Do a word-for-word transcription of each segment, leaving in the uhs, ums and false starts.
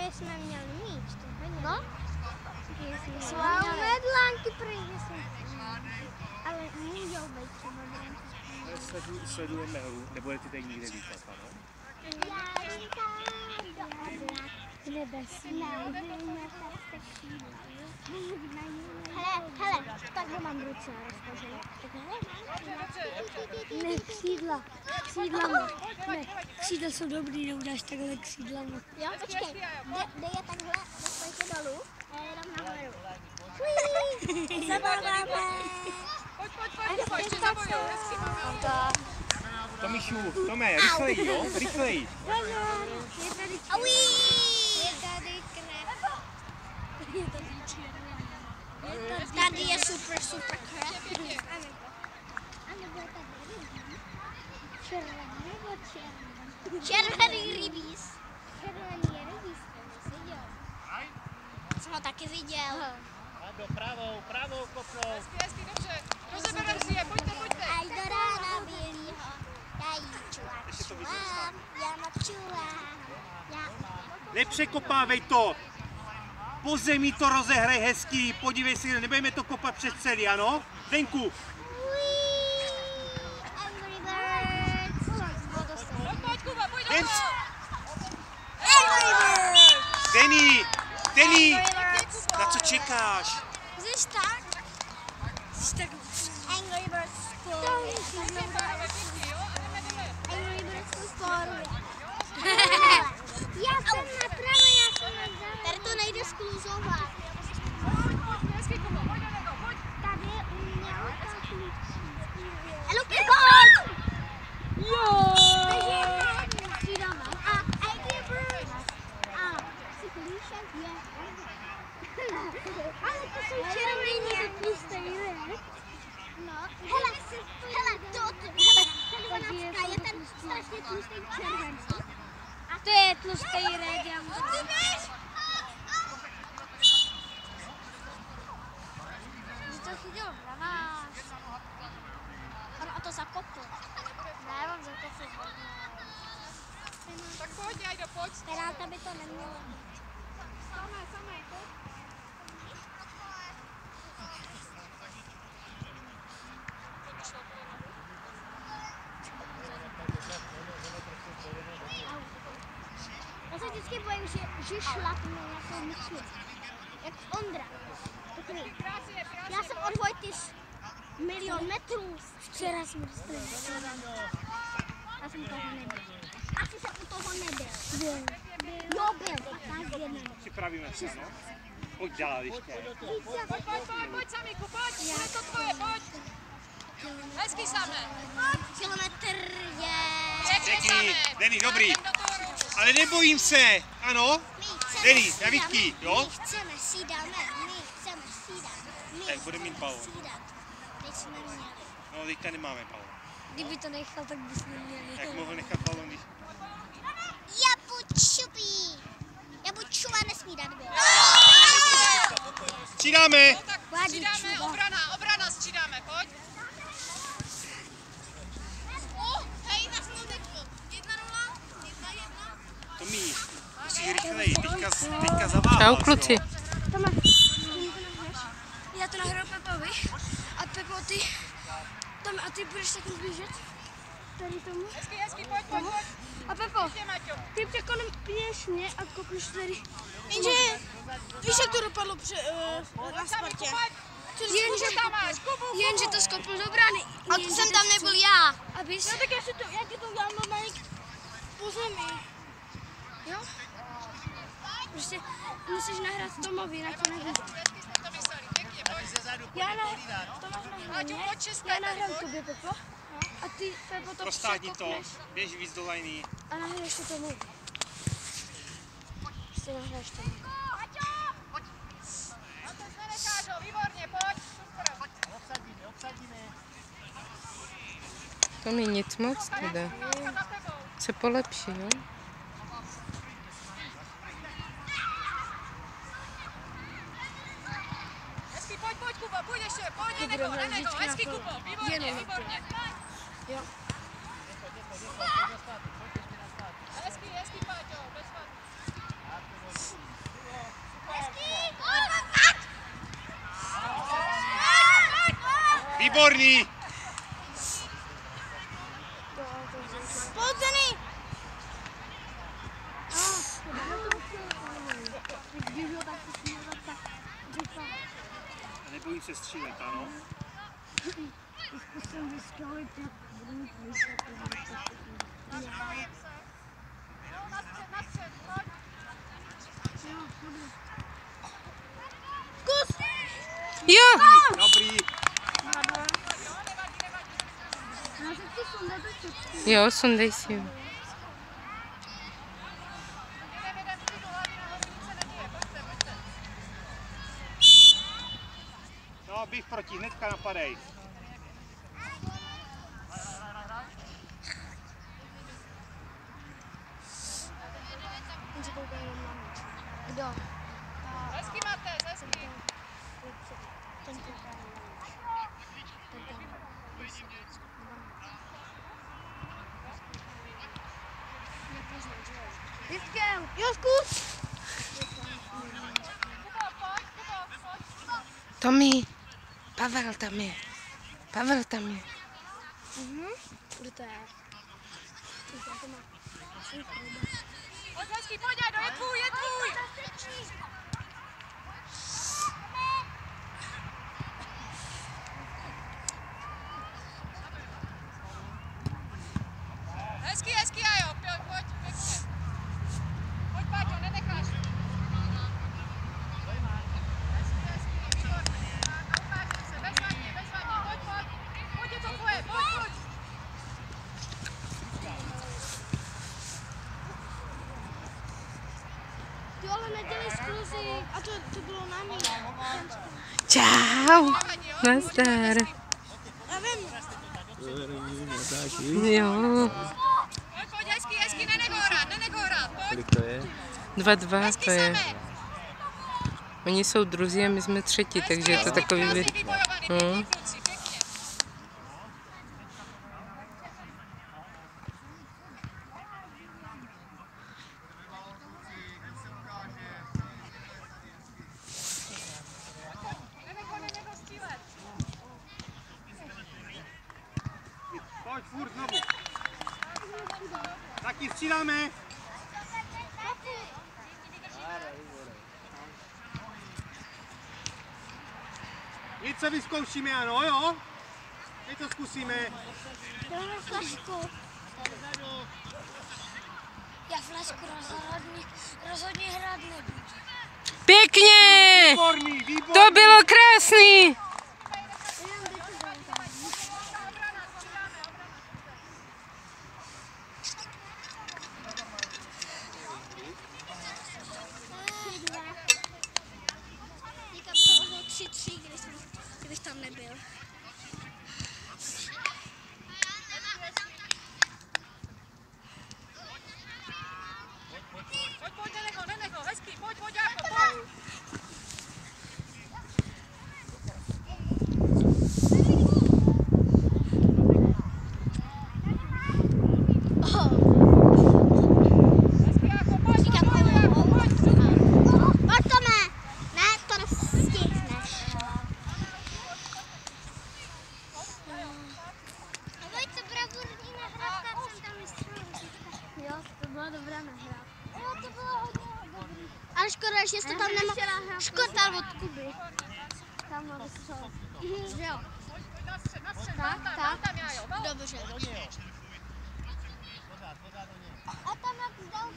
jsme měli míč, to hodně. No? Svá medlánky prý jsme. Ale můžou být třeba branky. Sledu, sledujeme hru, nebudete tady nikde vítat, ano? Já říkám, dobra, nebesná, hele, hele, takhle mám ruce rozpožené. Ne, křídla, křídla, ne, křídla jsou dobrý, neudáš takhle křídlama. Jo, počkej, dej je takhle, dostajte dolů a jenom nahoru. Uiii, zabáváme. Pojď, pojď, pojď, pojď, ještě zabojou, hezky máme. Tomíšu, Tome, rychleji, jo, rychleji. Je tady krev. Je tady krev. Je tady červená. Tady je super, super krev. A nebo je tady rybí. Červený nebo červený? Červený rybíz. Červený rybíz, to jsi viděl. Jsem ho taky viděl. Do pravou, pravou kopnou. Hezky, hezky, dobře. Rozeberem si je, pojďte, pojďte. Až do rána bílýho. Já jí čulám, čulám, já moc čulám. Nepřekopávej to! Po zemi to rozehraj hezký, podívej si, nebudeme to kopat přes celý, ano? Venku! Angry Birds. Pojď, pojď, Kuba, pojď do Jen... toho. Angry Birds. Denny! Denny! Na co čekáš? Jsi tak? Jsi tak Angry Birds score. Angry Birds score. Já jsem napravo, já jsem napravo. Tady to nejde skluzovat. Hezky, Kuba, pojď do něho, pojď. Tady je u mě tam klíčí. Luky, pojď! Jo! Takže přidáme. A Angry Birds. A Cyclation je. Ale to jsou červený tlustý, ne? No. Hele, hele, to, hele, ten dvanáctka je ten strašně tlustý červený. A to je tlustý red, já můžu. Ty víš? Že to chytil na nás. A to zakopl. Ne, on zakopl. Tak pojď, Jajdo, pojď. Peráta by to nemělo být. Samé, samé, pojď. Já se vždycky bojím, že, že šlapnu nějakou myčlu. Jak Ondra. Takový. Já jsem od Vojty milion metrů. Včera jsme dostali. Já jsem toho nebyl. Asi jsem u toho nebyl. Byl. Jo, byl. patnáct jedna. Připravíme se, no? Pojď dál ještě. Pojď, pojď, pojď, pojď, Samíku, pojď. Je to tvoje, pojď. Hezky, Samé. Kilometr je. Pěkný, Denny, dobrý. Ale nebojím se, ano? Denny, Davidky, jo? My chceme si dáme, my chceme si dáme. My Tak bude mít balón. si dát. Teď jsme měli. No, teďka nemáme balón. Kdyby to nechal, tak bychom měli. Jak mohl nechat balón, když... Já buď šupí. Já buď čuva nesmí dát gol. Střídáme! No tak střídáme, obrana, obrana střídáme, pojď. Tomí, musíš rychleji, teďka, teďka zaváháš. Čau, kluci. Já to nahraju Pepovi. A Pepo, ty, tam, a ty budeš taky běžet. Tady tomu. Hezky, hezky, pojď, pojď, pojď. A Pepo, ty překonuješ mě a kopneš tady. Jenže, víš, jak to dopadlo při, uh, na Spartě? Jenže, jenže to skopl do brány. A to jsem tam nebyl já. Abys... No tak já, si to, já ti to udělám normálně po zemi. Jo? Prostě musíš nahrát Tomovi, na to nevíš. Já nahraju, Tomáš nahraju mě, já nahraju tobě, Pepo. A ty, Pepo, to Prostádni to, překopneš. běž víc do lajny. A nahraješ to tomu. Prostě nahraješ tomu. Výborně, pojď, super. Obsadíme, obsadíme. To mi nic moc teda. Se polepší, jo? Hezky, pojď, pojď, Kuba, pojď ještě, pojď, Enego, Enego, hezky, Kubo, výborně, výborně. Jo. Hezky, hezky, Páťo, bez vady. Výborný! Pojď, Nebojím se střílet, ano? Kus! Jo! Dobrý! Jo, sundej si jo. No, běh proti, hnedka napadej. Kdo? Hezky, Matej, hezky. Jo, zkus! Tomi, Pavel tam je. Pavel tam je. Mhm. Kdo to je? Pojď, hezky, pojď, Ajdo, je tvůj, je tvůj. Hezky, hezky, Ajo, pojď, pojď, pěkně. Pojď, Páťo, nenecháš. Hezky, hezky, výborně. Naukážu se, bezvadně, bezvadně, pojď, pojď. Pojď, je to tvoje, pojď, pojď. Ty ale nedělej skluzy. A to, to bylo na mě. Čau. Nazdar. Já vím. Jo. Pojď, pojď, hezky, hezky, nenech ho hrát, nenech ho hrát, pojď. Dva, dva Hezky to je. samé. Oni jsou druzí a my jsme třetí, takže je to takový... vy- Krásně vybojovaný, No. pěkní kluci, pěkně. Nenech ho, nenech ho střílet. Pojď, furt znovu. Taky stříláme. Něco vyzkoušíme, ano, jo? Něco zkusíme. Dáme flašku. Já flašku rozhodně, rozhodně hrát nebudu. Pěkně! Výborný, výborný. To bylo krásný! Teďka by to bylo tři tři, kdybych tam nebyl. Pojď, pojď, nenech ho, nenech ho, hezky, pojď, pojď, Jáko, pojď. Hezky, Jáko, pojď, pojď, pojď, Jáko, pojď. Pojď, Tome! Ne, to nestihneš. A Vojce, bravurní nahrávka, jsem tam vystřelil. Jo, to byla dobrá nahrávka. Jo, to bylo hodně dobrý. Ale škoda, že jste tam nemohl škotat od Kuby. Tam má vystřelit. Jo. Pojď, pojď na střed, na střed, Tak, tam, tam, tak. tam, Jájo, vel. Dobře. A tam jak zdal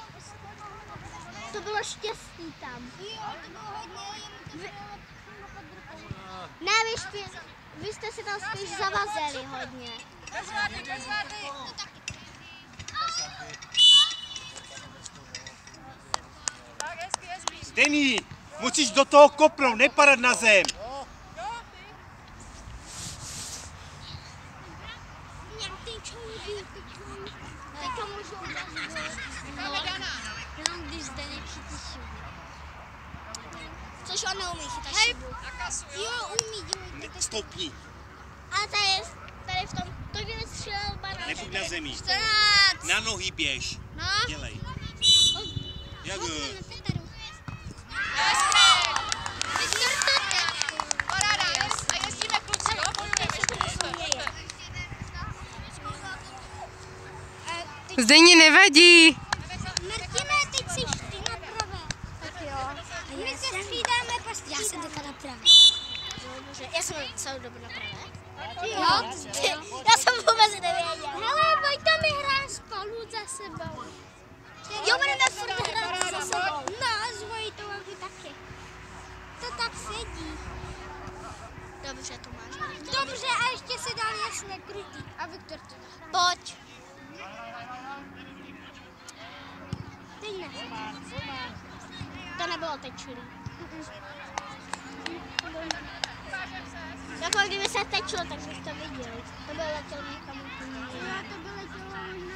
to bylo štěstí tam. Jo, to bylo hodně, vy... Ne, vy, špě... vy jste si tam spíš zavazeli hodně. Bez vády, bez vády. Tak, hezky, hezky. Denny, musíš do toho kopnout, nepadat na zem. Jo, ty. Nějaký čoudí, teďka můžou udělat. Necháme Dana. Jenom když zde nechytí šibu. Což on neumí chytat šibu. Na kasu, jo. Jo, umí, dělejte. Stopni, Ale tady, tady v tom, to kdyby střelil banán. nebuď na zemi. čtrnáct. Na nohy běž. No. Dělej. Jak? Pojďme, Paráda, a jezdíme kluci, jo? Bojujeme. Zdejně nevadí. Martine, teď jsi ty na pravé. Tak jo. My se střídáme, pastřídáme. Já jsem teďka na pravé. Dobře, já jsem celou dobu na pravé. Jo, ty, já jsem vůbec nevěděla. Hele, pojďte mi hrát spolu za sebou. Jo, budeme furt hrát za sebou. No, zvojí to aby taky. To tak sedí. Dobře, to máš. Dobře, a ještě si dal jasně krutý. A Viktor to dá. Pojď. Teď ne. To nebylo teď čilý. Jako kdyby se tečlo, tak bych to viděl. To by letělo někam úplně. Já to by letělo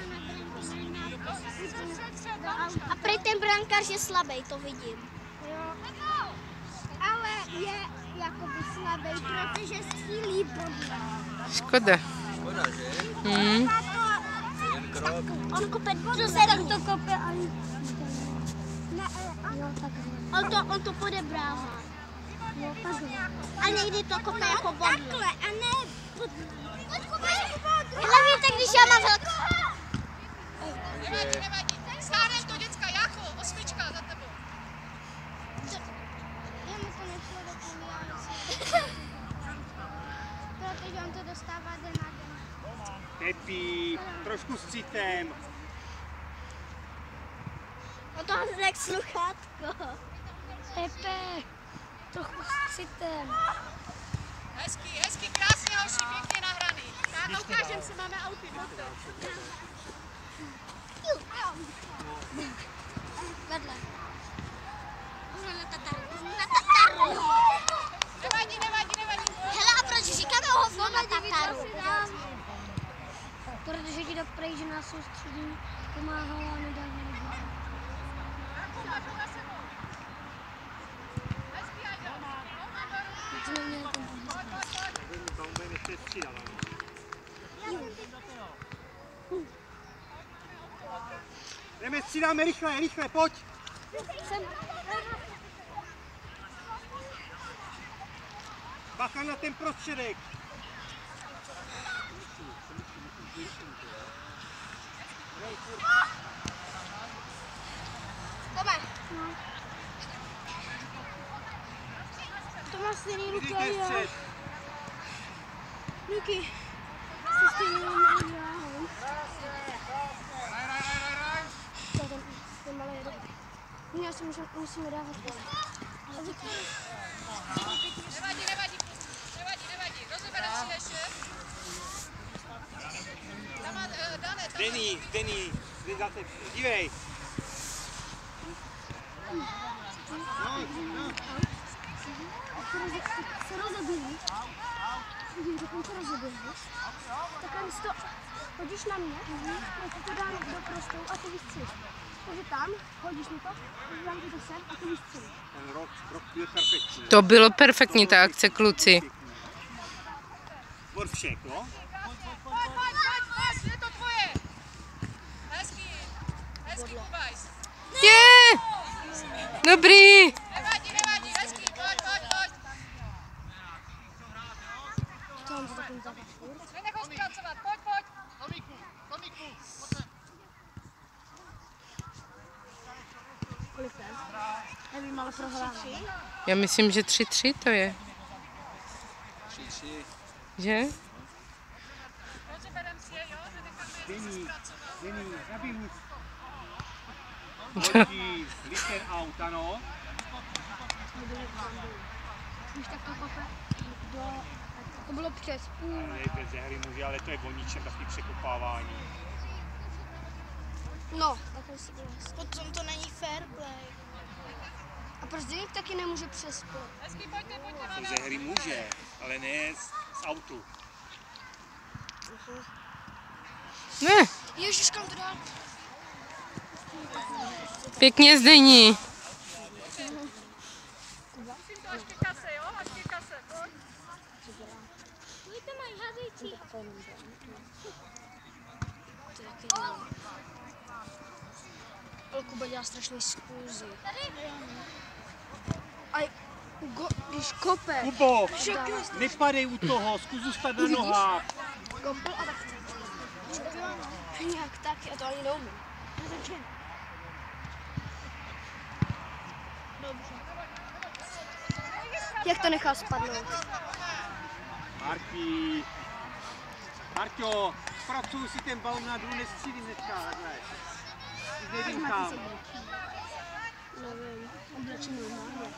na brankář. A prý ten brankář je slabý, to vidím. Jo. Ale je jakoby slabý, protože střílí bodle. Škoda. Hmm. On kope bodle. Co se tak to kope, ale... Ne, jo, takhle. On to, on to podebrává. Jo, takhle. A někdy to kope jako bodle. Takhle, a ne... Hele, víte, když já mám velkou... Nevadí, nevadí. Stárnem to děcka, Jácho, osmička za tebou. Já mu to nešlo do protože on to dostává den na den. Pepi, trošku s citem. O to je jak sluchátko. Pepe, trochu s citem. Hezký, hezký, krásně hoši, pěkně nahraný. Táta, ukážem si, máme auty, pojďte. Vedle. Na Tataru. Na Tataru. Nevadí, nevadí, nevadí. Hele, a proč říkáme hovno na Tataru? Protože ti do prej, že nás soustředí, pomáhala a nedává. Hezký, Ajdo. Tam budeme ještě střídat. Jdeme, střídáme rychle, rychle, pojď. Bacha na ten prostředek. Tome. To má stejný ruky a já. Ruky. Jsi stejný ruky a ten malý je dobrý. Já si musíme dávat pozor. Nevadí, nevadí, nevadí, nevadí. Rozebereme si ještě. Tam má, uh, Dane, tam Denny, Denny, zase, dívej. Se rozeběhne. Když dokonce rozeběhneš, tak místo hodíš na mě, já ti to dám do prostou a ty vystřelíš. Takže tam, hodíš mi to, dám ti to sem a ty vystřelíš. Ten rok, rok byl perfektní. To bylo perfektní ta akce, kluci. Boršek, jo? Pojď, pojď, pojď, pojď, je to tvoje. Hezký, hezký, Kubajs. Je! Dobrý! Nevadí, nevadí, hezký, pojď, pojď, pojď. To mám to takový zápas furt. Nenech ho zpracovat, pojď, pojď. Tomiku, Tomiku, Kolik ten? Nevím, ale prohráváme. Já myslím, že tři tři to je. Že? Rozebereme si je, jo, že necháme je Denny, zpracovat. Denny, nabíhu. Hodí, listen out, ano. Když tak to kope do... To bylo přes půl. Ne, bez hry může, ale to je o ničem, takový překopávání. No, takhle si děláš. Potom to není fair play. A proč Zdeněk taky nemůže přes půl? Hezký, pojďte, pojďte, máme. Ze hry může, ale ne z, z autu. Ne, Ježiš, kam to dál? pěkně Zdení. Musím to až ke kase, jo, až ke kase, pojď. Pojďte, mají házející. Ale Kuba dělá strašný skůzy. A go, když kope, Kubo, tak nepadej u toho, zkus zůstat na nohách. kopl a tak nějak tak, já to ani neumím. Takže dobře. Jak to nechal spadnout? Marti, Marťo, pracuj si ten balon na druhou, nestřílím hnedka, takhle. Jsi nejdým tam. Nevím, oblečený normálně.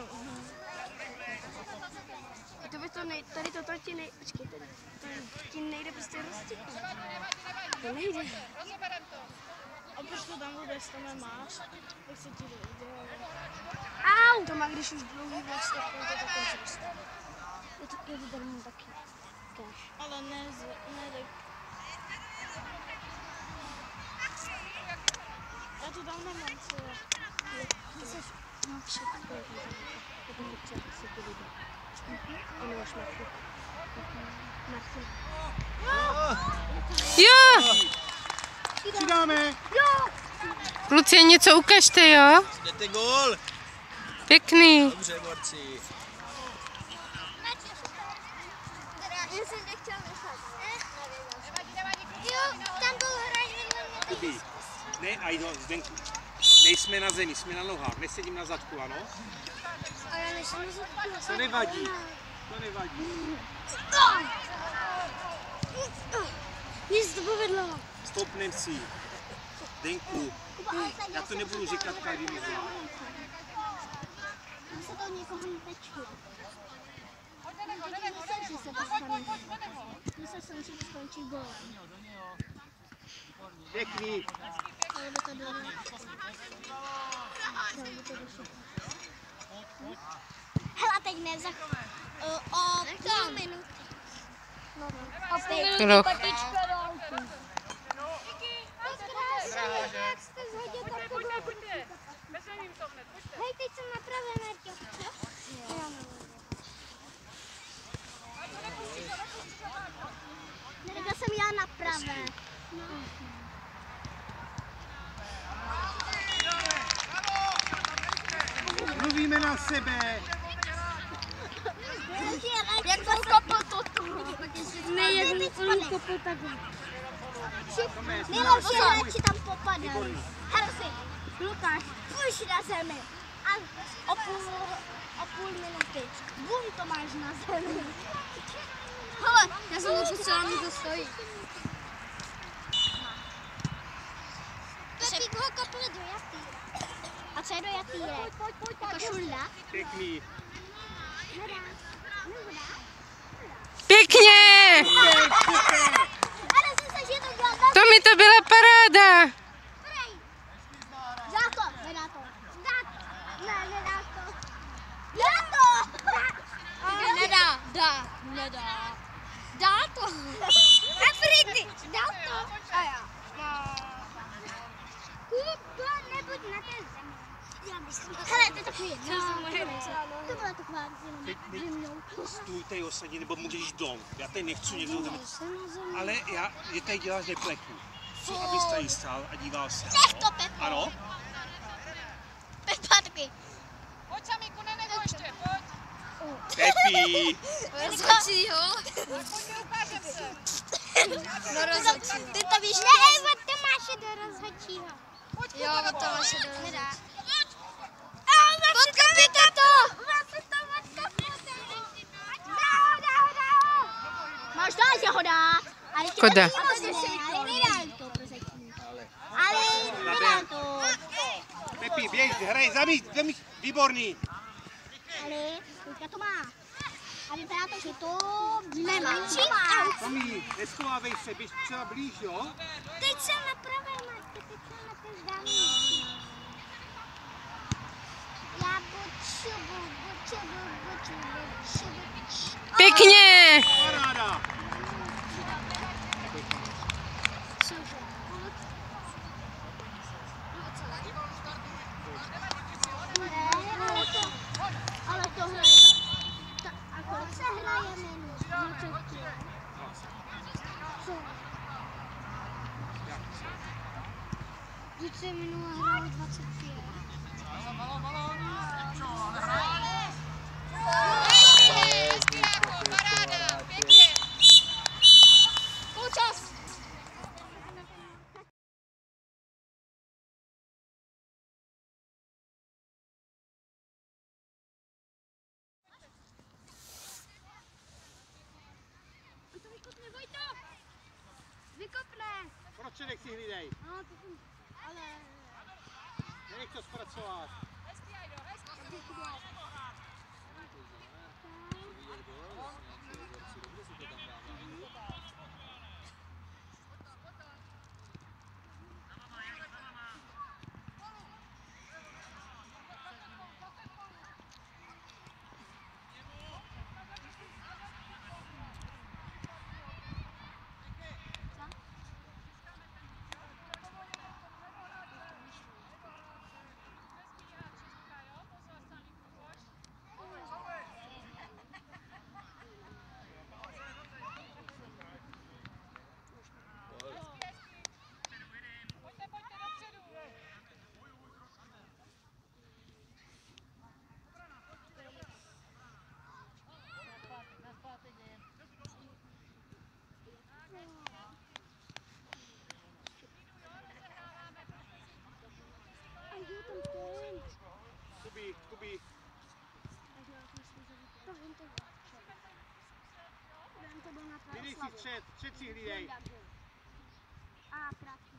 A to by to nej, tady toto ti nej, počkej, tady, to ti nejde prostě rozstříknout. To nejde. A proč to tam vůbec to nemáš? Jak se ti jde? Au! To má, když už dlouhý vlast, tak to takové zroste. Je to, je to tady mám taky. Kež. Ale ne, ne, tak. Já to tam nemám, co je. Ty jsi no, všechno. Já to nechci, jak si to líbí. A nemáš Martin. Martin. Jo! Přidáme. Jo! Kluci, něco ukažte, jo? Jdete gól! Pěkný. Dobře, borci. Já jsem nechtěl nechat. Jo, tam byl hraní. Kubi, ne, Ajdo, Zdenku. Nejsme na zemi, jsme na nohách, nesedím na zadku, ano? A já nejsem na zadku. To nevadí, to nevadí. Mně se to povedlo. Stopnem si. Zdenku, já to nebudu říkat každý mi zvlášť. Já se to někoho netečku. Myslel jsem, že to skončí gól. Pěkný. Ale by to bylo. Ale by to došlo. Hele, teď ne, za uh, o půl minuty. No, no. Opět. Roh. Patička do autu. Jak jste zhodil, tak to bylo. Hej, teď jsem na pravé, Marťo. Takhle jsem já na pravé. Mluvíme na sebe. Jak to kopl toto? Ne, jak on kopl takhle. Nejlepší hráči tam popadají. Harsi, Lukáš, půjď na zemi. A o půl, o půl minuty. Bum, to máš na zemi. Hele, já jsem nepotřeba, mi to stojí. Pepík ho kopl do jatýra. A co je do jatýre? Jako šulda? Pěkný. Nedá. Nehodá. Pěkně! Ale jsem se, že to dělá To mi to byla paráda. Dá to, nedá to. Dá to. Ne, nedá to. Dá to. Dá. Nedá, dá, nedá. Dá to. Afriky, dá to. A já. Kuba, nebuď na té zemi. Já myslím. Hele, to je takový jedno. To byla taková jenom. Stůj tady osadí, nebo můžeš dom. Já tady nechci někdo zemi. Ale já, je tady děláš nepleku. Co, abys tady stál a díval se. Nech to, Pepo. Ano? Pepa taky. Pojď samíku, nenechoj ještě, pojď. Pepi. Rozhodčí ho. Pojďme, ukážem se. Do rozhodčího. Ty to víš, ne, od Tomáše do rozhodčího. Jo, od Tomáše do rozhodčího. Odkopíte to! Máte to odkopíte! Dá, dá, dá! Máš dát, že ho dá. Ale ti Koda. to ale nedá to prozatím. Ale nedá to. Pepi, běž, hraj, zamíť, zamíť, výborný. Ale teďka to má. A vypadá to, že to nemá. Tomí, neschovávej se, běž třeba blíž, jo? Teď jsem na pravé, Marty, teď jsem na té zdámí. Já potřebuji, potřebuji, potřebuji, potřebuji. Pěkně! Paráda. Ale to, ale tohle je to. A kolik se hraje minut? Co? Vždyť se minule hrálo dvacet pět. Vykopne, Vojta! Vykopne! Prostředek si hlídej. No, to jsem... Ale... Nenech to zpracovat. Hezky, Ajdo, hezky. Pojďte, pojďte dopředu. A jo, tam ten. Kubí, Kubí. To vím, to vím, to byl na Hlídej si Prahoslavu. střed, střed si hlídej. A krátký.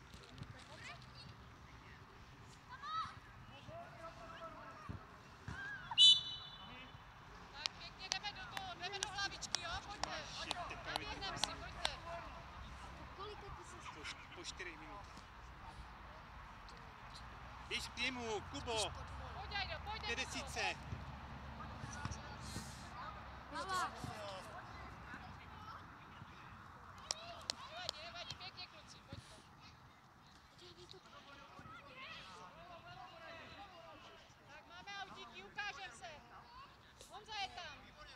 Tak pěkně jdeme do toho, jdeme do hlavičky, jo? Pojďte. Naběhneme si, pojďte. Kolika ty se... Po, po čtyřech minutách. Běž k němu, Kubo, Pojď, Ajdo, pojď, ke jdeme to. desítce. Hlava. Nevadí, nevadí, pěkně, kluci, pojďte. Tak máme autíky, ukážem se. Honza je tam.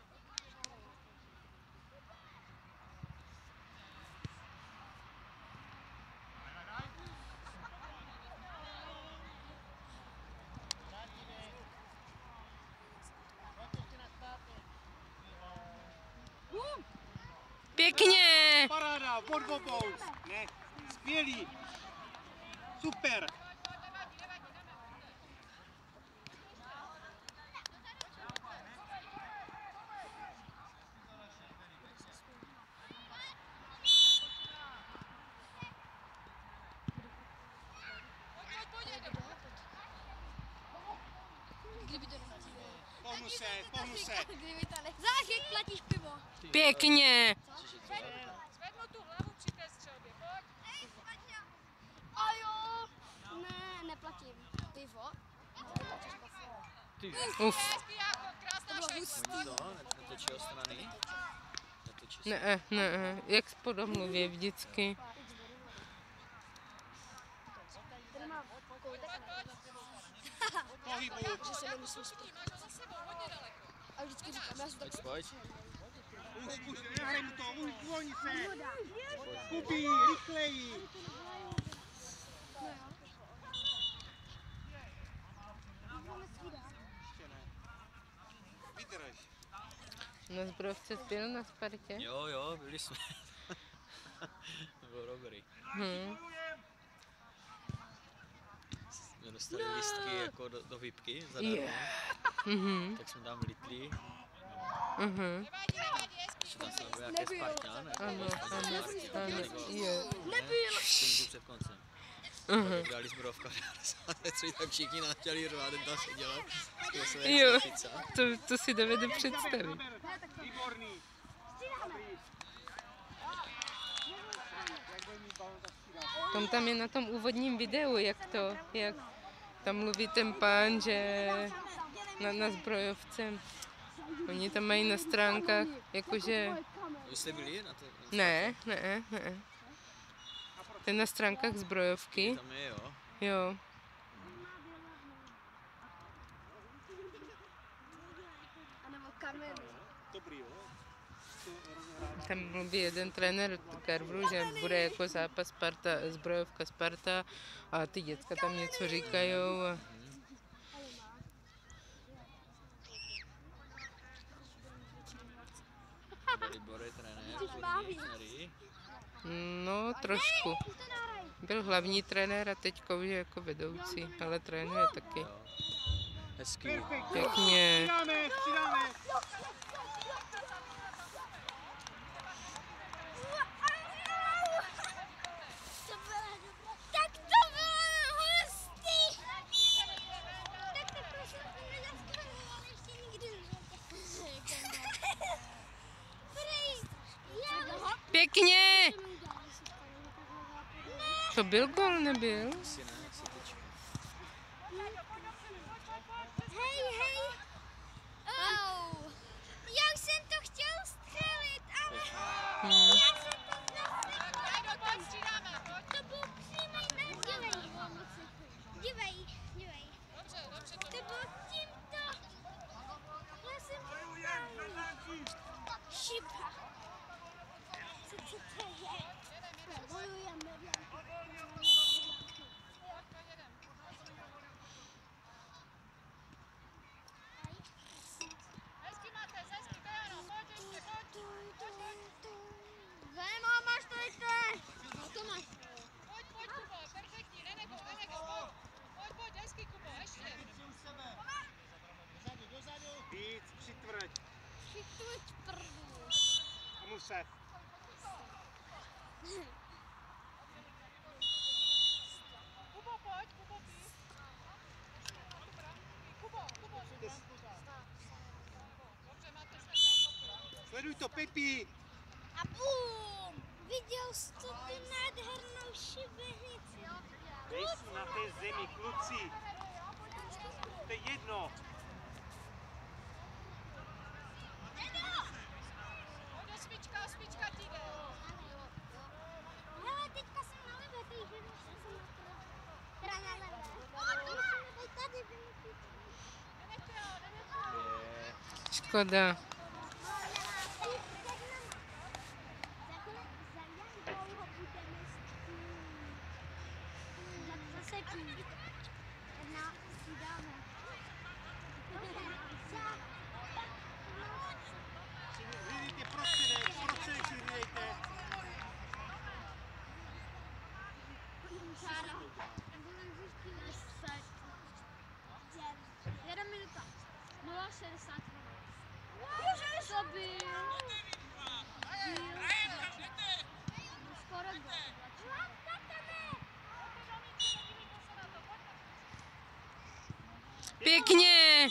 Pěkně! Paráda, pod obou. Ne, skvělý. Super. Nevadí, nevadí, jdeme. Pojď, pojď, pojď, jdeme. Kdyby to Pohnu se, pohnu se. Kdyby to ne... Zážek, platíš pivo. Pěkně! Zvednu tu hlavu při té střelbě, pojď. A jo! Ne, neplatím. Pivo? Uf. Hezky, jako krásná šejka. To, netočil strany. Netočil Ne, ne, jak po domluvě vždycky. Tady mám koutek. Pohybu. Že se nemusím spát. Máš ho za sebou, hodně daleko. A vždycky říkám, já jsem tak... Pojď, Už, nehraj mu to, už, uvolni se. Kubí, rychleji. Ještě ne. Vydrž. Na zbrojovce byl na Spartě? Jo, jo, byli jsme. To bylo dobrý. Hm. Jsme dostali lístky jako do, do výpky zadarmo, Yeah. Mhm, tak jsme tam litli. mhm. Nevadí, nevadí, hezky. Ještě tam jsme byli nějaké Spartan. Ano, ano, ano, je. Nebyl! Před koncem. Mhm. Pak dali zbrojovka, tři tak všichni nás chtěli rvát, ten tam seděl. Jo, to, to si dovedu představit. Výborný. Tom tam je na tom úvodním videu, jak to, jak tam mluví ten pán, že na, na zbrojovce. Oni tam mají na stránkách, jakože, Vy jste byli na to? ne, ne, ne. Ten na stránkách zbrojovky, Tam je, jo. jo. A nebo kameny. Dobrý, jo. Tam mluví jeden trenér Karvru, že bude jako zápas Sparta, zbrojovka Sparta a ty děcka tam něco říkají. A... Libor je trenér, trenéry. No, trošku. Byl hlavní trenér a teď už je jako vedoucí, ale trénuje taky. Jo. Hezký. Pěkně. Přidáme, přidáme. Pěkně! To byl gol, nebyl? Asi ne, asi tečka. Hej, hej. Oh. Já jsem to chtěl střelit, ale Hmm. já jsem to nestřelil. To byl přímý meč. Dívej, dívej. To bylo tímto. Já jsem to šiba. Co to to je? Bojujeme. Vemo, máš to jste. No to máš. Pojď, pojď, Kubo, perfektní, nenego, nenego, pojď. Pojď, pojď, hezky, Kubo, ještě. Víc, přitvrď. Chytuj prdu. Komu se? Kubo, pojď, Kubo, ty. Kubo, Kubo, Kubo. Dobře, máte se to. Sleduj to, Pepi. A bum! Viděl jsi tu nádhernou šibenici? Nejsou na té zemi, kluci. To je jedno. Pojď, osmička, osmička ti jde. Hele, teďka jsem na levé, takže jsem teda na levé. Musíme být tady vynutit. Nenechte ho, nenechte ho. Škoda. Zase půjde. Jedna si dáme. Hlídejte prostředek, prostředek si hlídejte. Jedna minuta. nula šedesát. Můžeš to byl. Skoro gol. Pěkně!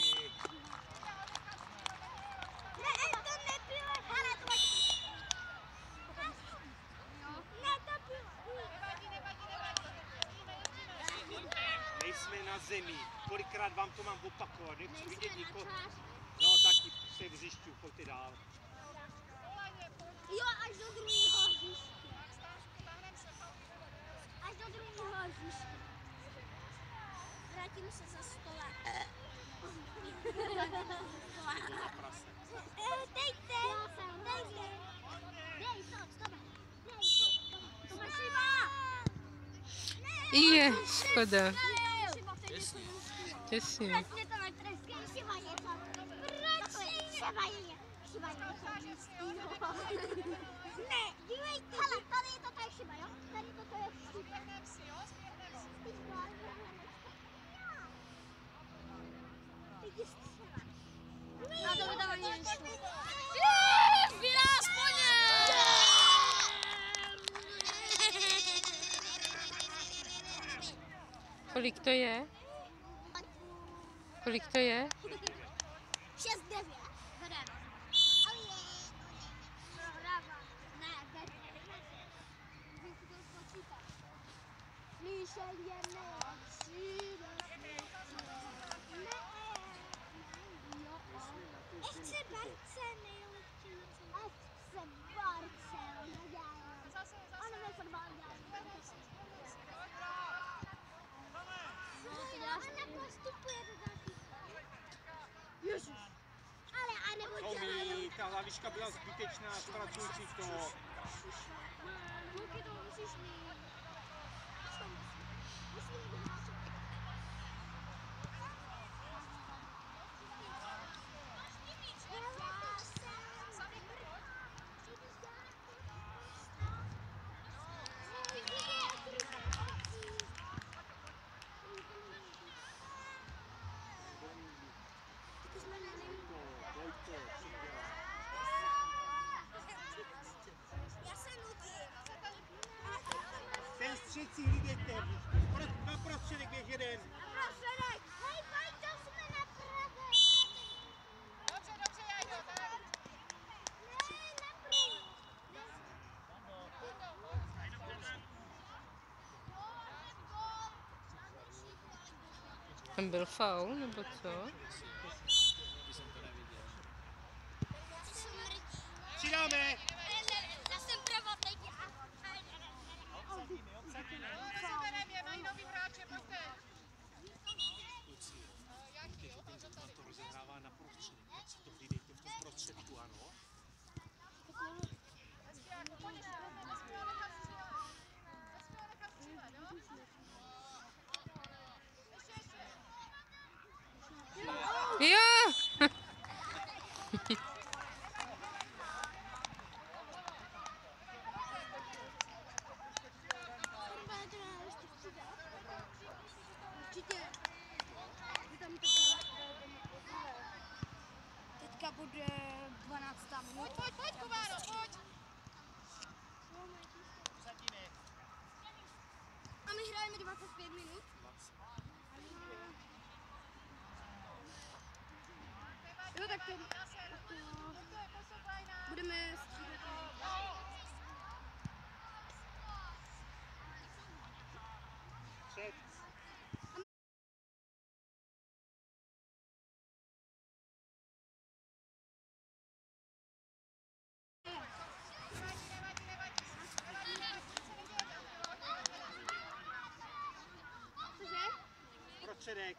Ne, to nebylo. Hele, to ne, to bylo. Nevadí, nevadí, nevadí. Jezdíme, jezdíme. Nejsme na zemi. Kolikrát vám to mám opakovat? Nechci vidět nikoho. No taky se vzjišťu, pojďte dál. Jo, až do druhého hřiště. Až do druhého hřiště. Vrátím se za stola. Dejte! Dejte! Dej to, stop! Dej to! To má šiba! Je, škoda. Těsně. Těsně. Proč mě to netreskej? Šiba je to. Proč? Šiba je. Šiba je to. Ne, dívejte. Hele, tady je to tady šiba, jo? Tady toto je šiba. Spěrnem si, jo, spěrnem si. A to vydává něco. Výraz, po něm! Kolik to je? Kolik to je? šest devět. Bereme. Ale je. Prohrává. Ne, bereme. Když to spočítá. Slyšení nepřijde. Ne. Jo. Ještě Barce nejlepší. Ještě Barce. Zase, zase. Ano, ve fotbal dělá. Ona postupuje do dalších. Ježiš. Ale a nebo dělají. Tomí, ta hlavička byla zbytečná, zpracuj si to. Luky, to musíš mít. Musím vyhlásit. Já se nudím. Ten střed si hlídejte. Pro- Na prostředek běž jeden. Prostředek. Hej, pojď, to jsme na pravé. Dobře, dobře, Jajdo, tak. Ne, na pravé. Tam byl faul, nebo co? Přidáme! Já jsem pravá, teď. Seberem je, mají nový hráče, pojďte. To rozehrává na prostředí. Tak si to vydejte v tom prostředku, ano. Espiáku, pojď, nesmí ho nechat střílet. Nesmí ho nechat střílet, jo? Ještě, ještě. Jo! Teďka bude dvanáctá Pojď, minuta. pojď, pojď, Kuváro, pojď. A my hrajeme dvacet pět minut. Jo, tak to, budeme střílet. Před. Prostředek.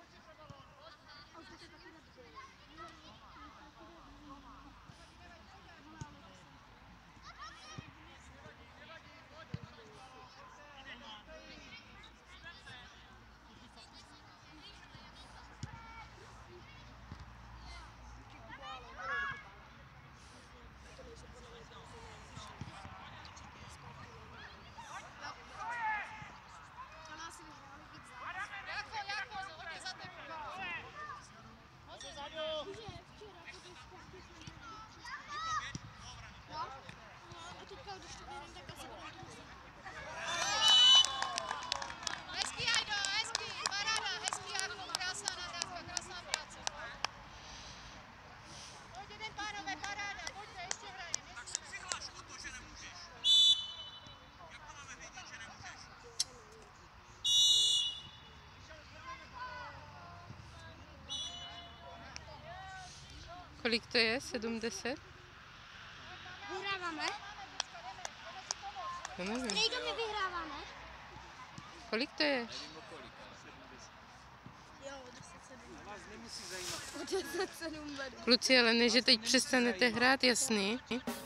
Jako, jako, hodně za tebou. Hodně za No, a teďka, když to věřím, tak asi budeme to muset. Hezký, Ajdo, hezký, paráda, hezký, Jarko, krásná nahrávka, krásná práce. Pojď jeden, pánové, paráda, pojďte, ještě hrajeme. Tak si přihlaš o to, že nemůžeš. Jak to máme vědět, že nemůžeš? Kolik to je? sedmdesát? Vyhráváme? To nevím. Nejdo my vyhráváme? Kolik to je? Jo, deset sedm. Vás nemusí zajímat. deset sedm vedu. Kluci, ale ne, že teď přestanete hrát, jasný?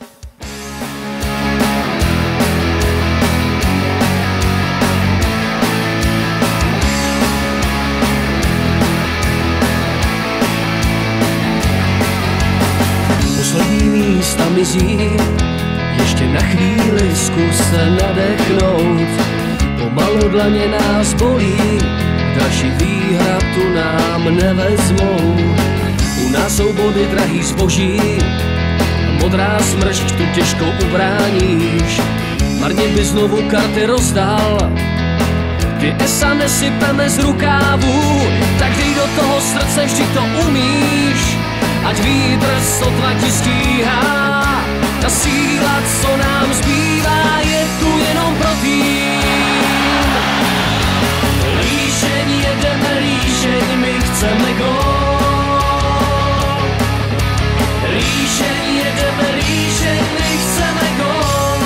Poslední místa mizí, ještě na chvíli zkus se nadechnout. Pomalu dlaně nás bolí, další výhra tu nám nevezmou. U nás jsou body drahý zboží, modrá smršť tu těžko ubráníš. Marně by znovu karty rozdal, ty esa nesypeme z rukávů, tak dej do toho srdce, vždy to umíš. Ať vítr sotva ti stíhá, ta síla, co nám zbývá, je tu jenom pro tým. Líšeň, jedeme líšeň, my chceme gól. Líšeň, jedeme líšeň, my chceme gól.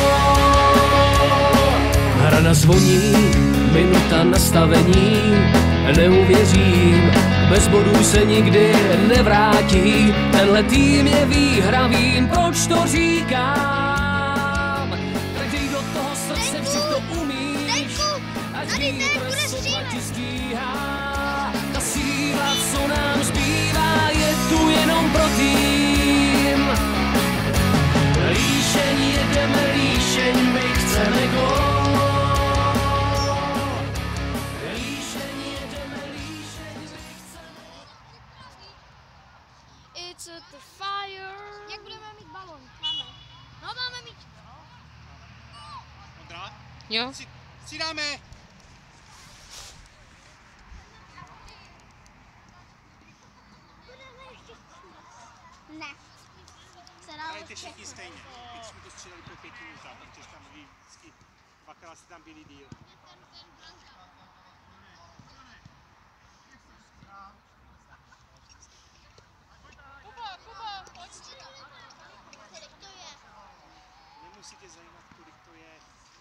Hrana zvoní, minuta nastavení, neuvěřím, bez bodů se nikdy nevrátí. Tenhle tým je výhravým, proč to říkám? Tak dej do toho srdce, vždy to umíš. Ať vítr sotva ti stíhá, ta síla, co nám zbývá, je tu jenom pro tým. Líšeň, jedeme líšeň, my chceme gól. It's at the fire. Jak budeme mít balon? Máme. No, máme mít. Ondra? Jo? Si, si dáme. Ne. Se dá Hrajte všichni stejně. Teď jsme to střídali po pěti minutách, protože tam byli vždycky dvakrát si tam byli díl. musí tě zajímat, kolik to je.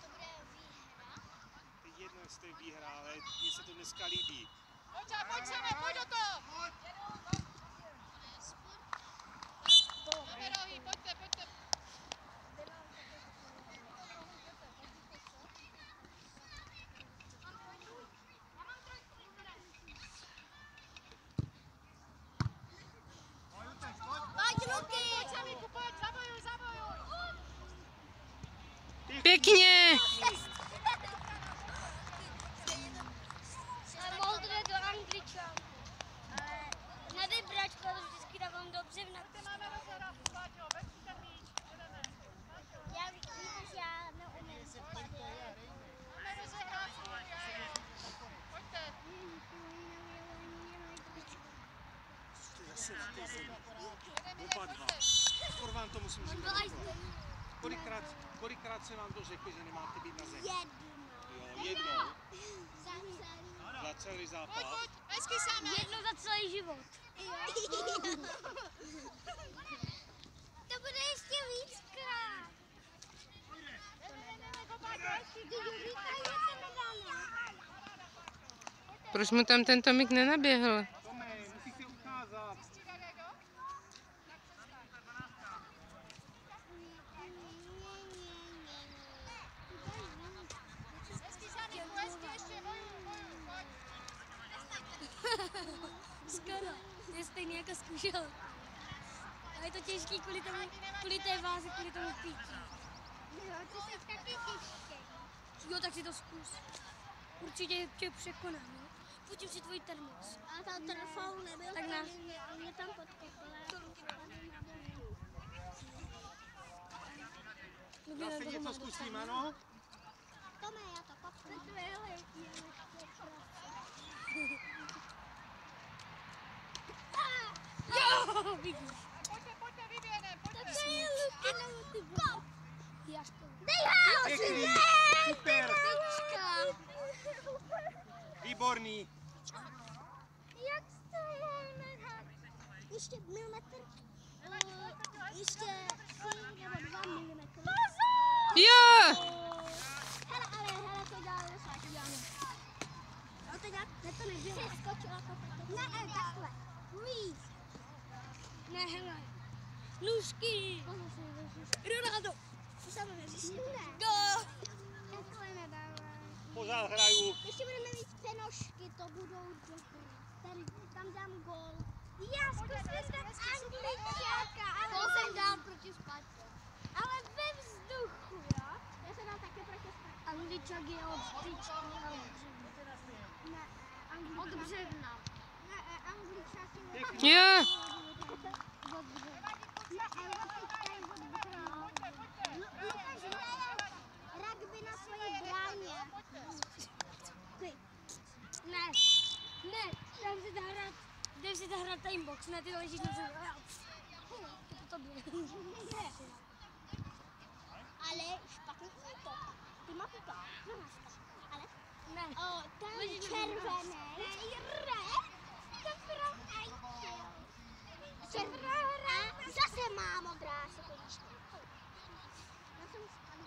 To je jedno, jestli to je výhra, ale mně se to dneska líbí. Pojď, pojď sem, pojď do toho! Jdeme rohy, pojďte, pojďte. Pěkně! Mohl to jít do Angličan. Ale nedej brať, protože vždycky dávám dobře v nadpis. Já víš, já neumím. Jste zase na té zemi. Oba dva. Skoro vám to musím říct. Kolikrát, kolikrát se vám to řekli, že nemáte být na zemi? Jo, jednou. Za celý zápas. Pojď, pojď, hezky sám. Jednou za celý život. To bude ještě víckrát. Proč mu tam ten Tomik nenaběhl? Tome, musíš si ukázat. Skoro. Je stejný jako zkušel. A je to těžký kvůli, tomu, kvůli té váze, kvůli tomu pítí. Jo, ty jsi taky těžký. Jo, tak si to zkus. Určitě tě překonám, jo? Půjčím si tvůj termos. A tam ten faul nebyl, tak nás. Mě tam podkopala. Zase něco zkusím, ano? Tome, já to kopnu. To je letí. Jo, vidíš. Pojďte, pojďte, vyběhne, pojďte. To je Luky. Kop. Jaško. Dej ho! Pěkný, super, výborný. Jak to je? Ještě milimetr. Ještě tři nebo dva milimetry. Jo! Hele, ale hele, to dělá dosa, to děláme. No to dělá, ne to neběhá. Přeskočila to. Ne, takhle. Víc. Ne, hele. Nůžky. Ronaldo. Co se máme řešit? Go. Takhle nedáme. Pořád hraju. Ještě budeme mít přenožky, to budou dobré. Tady, tam dám gól. Já zkusím dát Angličáka, ale to jsem dal proti Spartě. Ale ve vzduchu, jo? Já jsem dal také proti Spartě. Angličák je od příčky, ne, Angličák. Od břevna. Ne, Angličák je od Jo! od břevna. Ne, Angličák je od břevna. Lukáš hraje rugby na svojí bráně. Ne, ne, jdem si zahrát, jdem si zahrát timebox, ne, ty ležíš na zemi. To tobě. Ale špatný útok. Ty má pupa, ale ne. O, ten červený, red, to prohajte. Červená, zase má modrá se konečně. Já jsem spadl.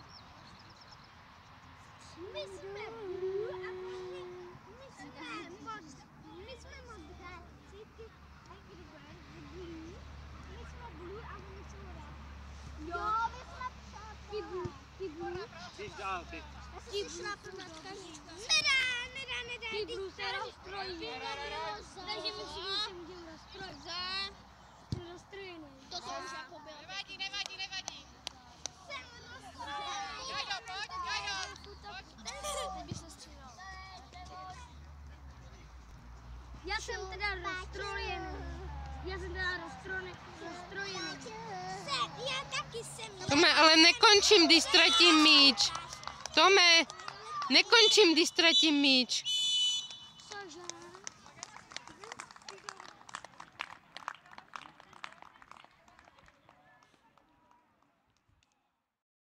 My jsme blue a my, my jsme mod, my jsme modré. Cíky, a když blue, my jsme blue a my jsme red. Jo, my jsme ty blue, ty blue. Běž dál, ty. Ty blue. Nedá, nedá, nedá. Ty blue se rozstrojí. Takže my všichni se můžeme rozstrojit. Za. Jsem rozstrojený. To jsem už jako byl. Nevadí, nevadí, nevadí. Jsem rozstrojený. Jajo, pojď, Jajo. Teď bych se střílel. Já jsem teda rozstrojený. Já jsem teda rozstrojený. rozstrojený. Já taky jsem. Tome, ale nekončím, když ztratím míč. Tome, nekončím, když ztratím míč.